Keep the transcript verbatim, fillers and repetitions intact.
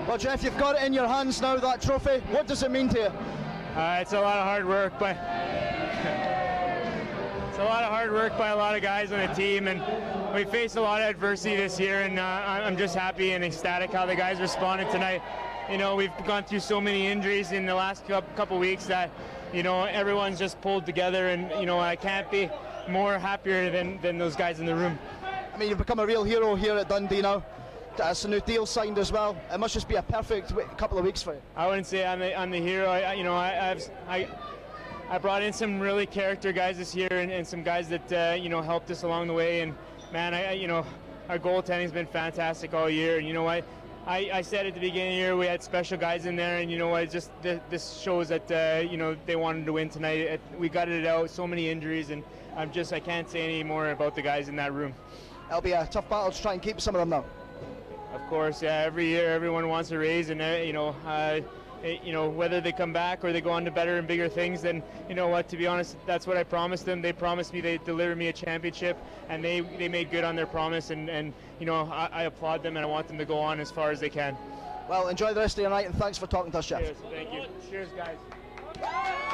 Well, Jeff, you've got it in your hands now, that trophy. What does it mean to you? Uh, it's a lot of hard work, but it's a lot of hard work by a lot of guys on the team, and we faced a lot of adversity this year, and uh, I'm just happy and ecstatic how the guys responded tonight. You know, we've gone through so many injuries in the last couple weeks that, you know, everyone's just pulled together, and, you know, I can't be more happier than, than those guys in the room. I mean, you've become a real hero here at Dundee now. It's a new deal signed as well. It must just be a perfect couple of weeks for you. I wouldn't say I'm the, I'm the hero. I, you know, I, I've, I I brought in some really character guys this year, and, and some guys that uh, you know, helped us along the way. And man, I, you know, our goaltending's been fantastic all year. And you know, I, I, I said at the beginning of the year we had special guys in there, and you know what? Just th this shows that uh, you know, they wanted to win tonight. It, we gutted it out. So many injuries, and I'm just I can't say any more about the guys in that room. It'll be a tough battle to try and keep some of them now. Of course, yeah. Every year, everyone wants a raise, and uh, you know, uh, you know, whether they come back or they go on to better and bigger things, then you know what? To be honest, that's what I promised them. They promised me they'd deliver me a championship, and they they made good on their promise. And and you know, I, I applaud them, and I want them to go on as far as they can. Well, enjoy the rest of your night, and thanks for talking to us, Jeff. Cheers. Thank you. Cheers, guys.